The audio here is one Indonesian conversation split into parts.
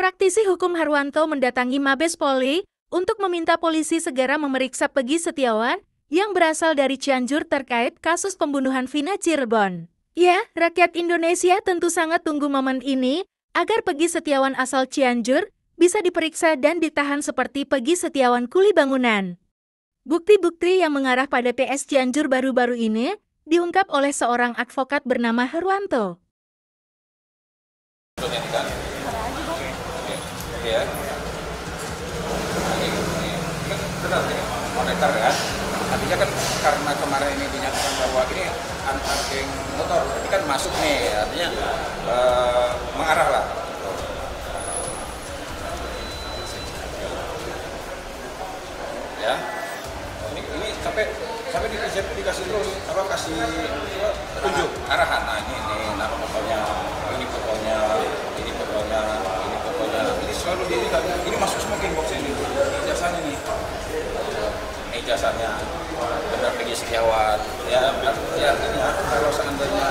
Praktisi hukum Harwanto mendatangi Mabes Polri untuk meminta polisi segera memeriksa Peggy Setiawan yang berasal dari Cianjur terkait kasus pembunuhan Vina Cirebon. Ya, rakyat Indonesia tentu sangat tunggu momen ini agar Peggy Setiawan asal Cianjur bisa diperiksa dan ditahan seperti Peggy Setiawan kuli bangunan. Bukti-bukti yang mengarah pada PS Cianjur baru-baru ini diungkap oleh seorang advokat bernama Harwanto. Ya. Benar ini moneter kan. Artinya kan karena kemarin ini dinyatakan bahwa ini antar geng motor, ini kan masuk nih, artinya mengarah lah. Ya. Ini sampai dikasih terus kasih tunjuk arahan. Nah ini nama fotonya, ini fotonya, ini fotonya. Ini selalu ini masuk semua gengbox ini. Ijazahnya nih. Ijazahnya benar Peggy Setiawan. Ya artinya kalau seandainya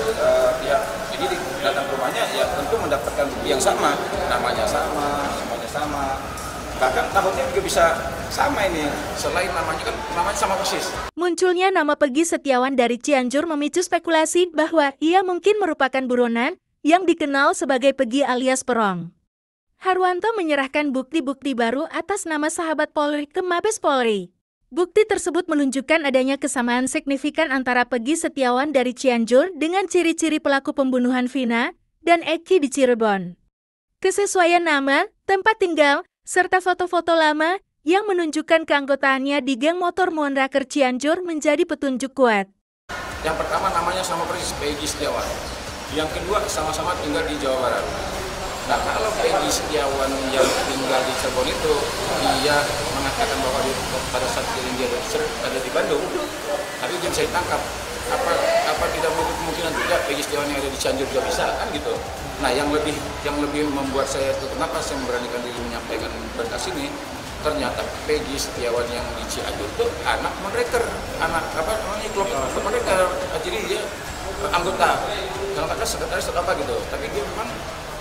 jadi datang ke rumahnya ya tentu mendapatkan bukti yang sama, namanya sama, semuanya sama. Bahkan tahunnya juga bisa sama ini, selain namanya sama persis. Munculnya nama Peggy Setiawan dari Cianjur memicu spekulasi bahwa ia mungkin merupakan buronan yang dikenal sebagai Peggy alias Perong. Harwanto menyerahkan bukti-bukti baru atas nama sahabat Polri ke Mabes Polri. Bukti tersebut menunjukkan adanya kesamaan signifikan antara Peggy Setiawan dari Cianjur dengan ciri-ciri pelaku pembunuhan Vina dan Eki di Cirebon. Kesesuaian nama, tempat tinggal, serta foto-foto lama yang menunjukkan keanggotaannya di geng motor Monraker Cianjur menjadi petunjuk kuat. Yang pertama namanya sama persis Peggy Setiawan. Yang kedua sama-sama tinggal di Jawa Barat. Nah kalau Peggy Setiawan yang tinggal di Cirebon itu, dia mengatakan bahwa pada saat dia ada di Bandung, tapi dia bisa ditangkap. Apa tidak menutup kemungkinan juga Peggy Setiawan yang ada di Cianjur juga bisa kan gitu. Nah yang lebih membuat saya itu kenapa saya memberanikan diri menyampaikan berkas ini, ternyata Peggy Setiawan yang di Cianjur itu anak Monraker, klub Monraker, jadi dia anggota, kalau kata sekretaris atau apa gitu. Tapi dia memang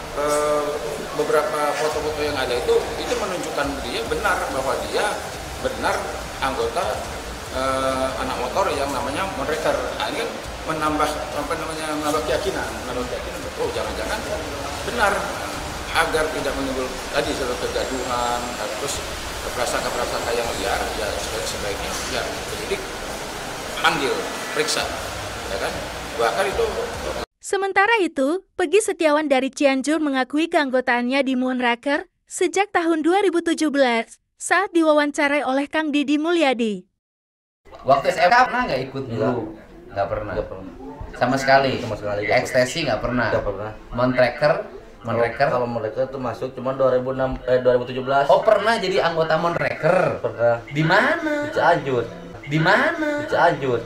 beberapa foto-foto yang ada itu menunjukkan dia benar bahwa dia benar anggota anak motor yang namanya Monraker. Nah, ini kan menambah keyakinan. Oh jangan-jangan benar, agar tidak menimbul tadi kegaduhan, terus prasangka-prasangka yang liar, ya sebaiknya ya penyidik panggil, periksa, ya kan? Bahkan itu. Sementara itu, Peggy Setiawan dari Cianjur mengakui keanggotaannya di Monraker sejak tahun 2017 saat diwawancarai oleh Kang Didi Mulyadi. Waktu SMA pernah nggak ikut dulu? Nggak pernah. Sama sekali. Ekstasi nggak pernah. Monraker kalau Monraker itu masuk cuma 2017. Oh pernah jadi anggota Monraker? Pernah. Di mana? Di Cianjur. Di mana? Di Cianjur.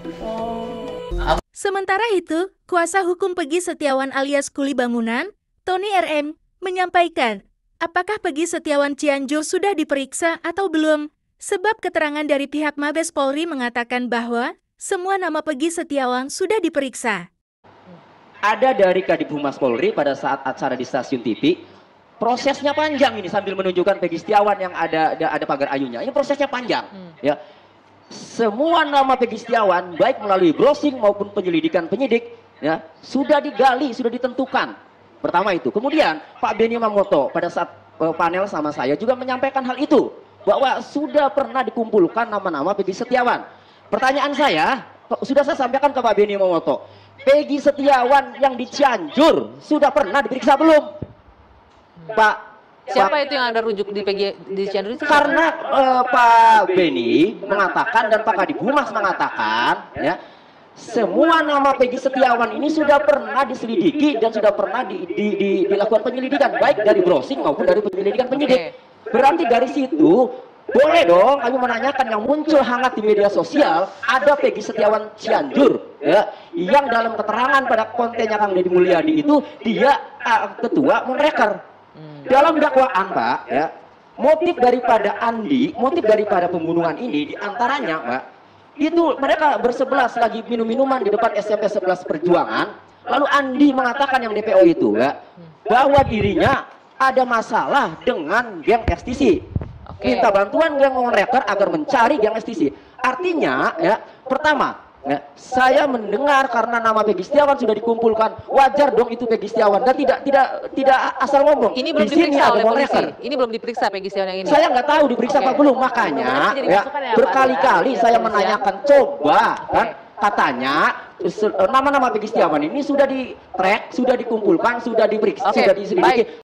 Sementara itu, kuasa hukum Peggy Setiawan alias kuli bangunan, Tony RM, menyampaikan, apakah Peggy Setiawan Cianjur sudah diperiksa atau belum? Sebab keterangan dari pihak Mabes Polri mengatakan bahwa semua nama Peggy Setiawan sudah diperiksa. Ada dari Kadif Humas Polri pada saat acara di stasiun TV, prosesnya panjang ini sambil menunjukkan Peggy Setiawan yang ada pagar ayunya. Ini prosesnya panjang, ya. Semua nama Peggy Setiawan baik melalui browsing maupun penyelidikan penyidik ya sudah digali, sudah ditentukan. Pertama itu. Kemudian Pak Benny Mamoto pada saat panel sama saya juga menyampaikan hal itu bahwa sudah pernah dikumpulkan nama-nama Peggy Setiawan. Pertanyaan saya, sudah saya sampaikan ke Pak Benny Mamoto, Peggy Setiawan yang di Cianjur sudah pernah diperiksa belum? Pak Siapa itu yang Anda rujuk di Cianjur itu? Karena Pak Benny mengatakan dan Pak Kadif Humas mengatakan ya semua nama Peggy Setiawan ini sudah pernah diselidiki dan sudah pernah dilakukan penyelidikan baik dari browsing maupun dari penyelidikan penyidik. Berarti dari situ boleh dong kami menanyakan yang muncul hangat di media sosial ada Peggy Setiawan Cianjur ya yang dalam keterangan pada kontennya Kang Deddy Mulyadi itu dia ketua Monraker. Dalam dakwaan Pak, ya, motif daripada pembunuhan ini diantaranya Pak, itu mereka bersebelas lagi minum-minuman di depan SMP 11 Perjuangan, lalu Andi mengatakan yang DPO itu ya, bahwa dirinya ada masalah dengan geng STC. Minta bantuan geng Monreker agar mencari geng STC. Artinya ya, pertama ya, saya mendengar karena nama Peggy Setiawan sudah dikumpulkan, wajar dong itu Peggy Setiawan, dan tidak asal ngomong. Ini belum di sini diperiksa ada oleh polisi. Monreker. Ini belum diperiksa Peggy Setiawan yang ini. Saya nggak tahu diperiksa apa belum, makanya ya, berkali-kali saya menanyakan, coba kan katanya nama-nama Peggy Setiawan ini sudah di track, sudah dikumpulkan, sudah diperiksa, sudah diselidiki.